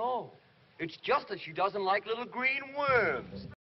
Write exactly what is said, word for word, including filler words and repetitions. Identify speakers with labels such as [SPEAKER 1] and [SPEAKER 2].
[SPEAKER 1] no. It's just that she doesn't like little green worms.